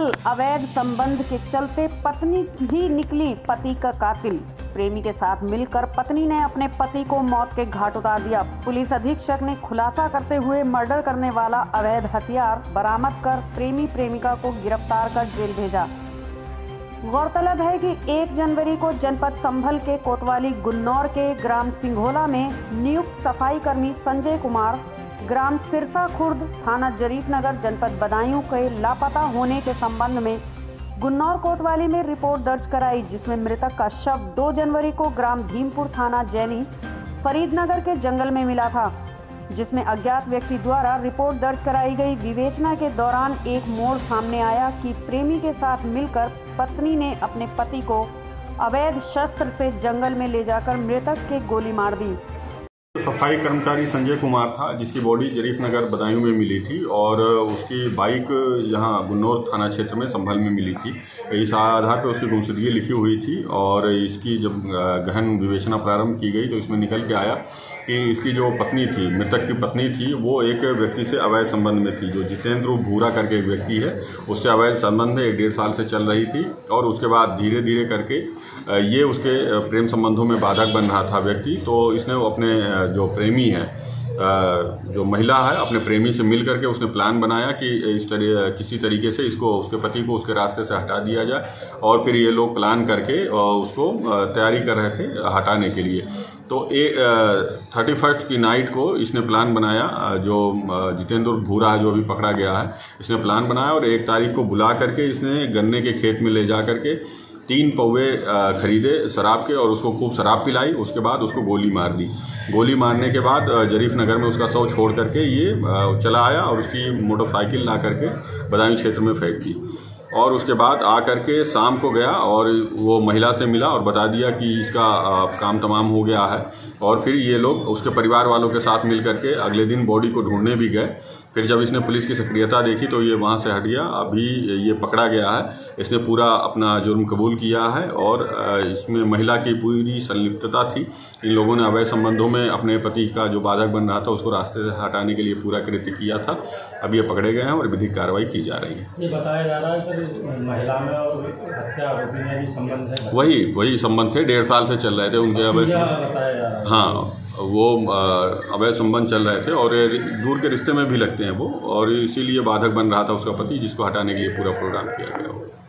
दरअसल अवैध संबंध के चलते पत्नी ही निकली पति का कातिल। प्रेमी के साथ मिलकर पत्नी ने अपने पति को मौत के घाट उतार दिया। पुलिस अधीक्षक ने खुलासा करते हुए मर्डर करने वाला अवैध हथियार बरामद कर प्रेमी प्रेमिका को गिरफ्तार कर जेल भेजा। गौरतलब है कि 1 जनवरी को जनपद संभल के कोतवाली गुन्नौर के ग्राम सिंघोला में नियुक्त सफाई कर्मी संजय कुमार ग्राम सिरसा खुर्द थाना जरीफनगर जनपद बदायूं के लापता होने के संबंध में गुन्नौर कोतवाली में रिपोर्ट दर्ज कराई, जिसमें मृतक का शव 2 जनवरी को ग्राम भीमपुर थाना जैनी फरीदनगर के जंगल में मिला था, जिसमें अज्ञात व्यक्ति द्वारा रिपोर्ट दर्ज कराई गई। विवेचना के दौरान एक मोड़ सामने आया कि प्रेमी के साथ मिलकर पत्नी ने अपने पति को अवैध शस्त्र से जंगल में ले जाकर मृतक के गोली मार दी। सफाई कर्मचारी संजय कुमार था, जिसकी बॉडी जरीफनगर बदायूं में मिली थी और उसकी बाइक यहाँ गुन्नौर थाना क्षेत्र में संभल में मिली थी। इस आधार पर उसकी गुमशुदगी लिखी हुई थी और इसकी जब गहन विवेचना प्रारंभ की गई तो इसमें निकल के आया कि इसकी जो पत्नी थी, मृतक की पत्नी थी, वो एक व्यक्ति से अवैध संबंध में थी। जो जितेंद्र भूरा करके एक व्यक्ति है, उससे अवैध संबंध 1-1.5 साल से चल रही थी और उसके बाद धीरे धीरे करके ये उसके प्रेम संबंधों में बाधक बन रहा था व्यक्ति। तो इसने अपने जो प्रेमी है, जो महिला है, अपने प्रेमी से मिल करके उसने प्लान बनाया कि किसी तरीके से इसको, उसके पति को उसके रास्ते से हटा दिया जाए और फिर ये लोग प्लान करके उसको तैयारी कर रहे थे हटाने के लिए। तो 31 की नाइट को इसने प्लान बनाया, जो जितेंद्र भूरा है जो अभी पकड़ा गया है, इसने प्लान बनाया और 1 तारीख को बुला करके इसने गन्ने के खेत में ले जा करके 3 पौवे खरीदे शराब के और उसको खूब शराब पिलाई। उसके बाद उसको गोली मार दी। गोली मारने के बाद जरीफनगर में उसका शव छोड़ करके ये चला आया और उसकी मोटरसाइकिल ला करके बदायूं क्षेत्र में फेंक दी और उसके बाद आ करके शाम को गया और वो महिला से मिला और बता दिया कि इसका काम तमाम हो गया है। और फिर ये लोग उसके परिवार वालों के साथ मिल करके अगले दिन बॉडी को ढूंढने भी गए। फिर जब इसने पुलिस की सक्रियता देखी तो ये वहाँ से हट गया। अभी ये पकड़ा गया है। इसने पूरा अपना जुर्म कबूल किया है और इसमें महिला की पूरी संलिप्तता थी। इन लोगों ने अवैध संबंधों में अपने पति का जो बाधक बन रहा था उसको रास्ते से हटाने के लिए पूरा कृत्य किया था। अब ये पकड़े गए हैं और विधिक कार्रवाई की जा रही है। ये बताया जा रहा है सर, महिला में और हत्या आरोपी में भी संबंध है? वही संबंध थे, 1.5 साल से चल रहे थे उनके अवैध। बताया जा रहा है हाँ, वो अवैध संबंध चल रहे थे और दूर के रिश्ते में भी लगते हैं वो, और इसीलिए बाधक बन रहा था उसका पति, जिसको हटाने के लिए पूरा प्रोग्राम किया गया हो।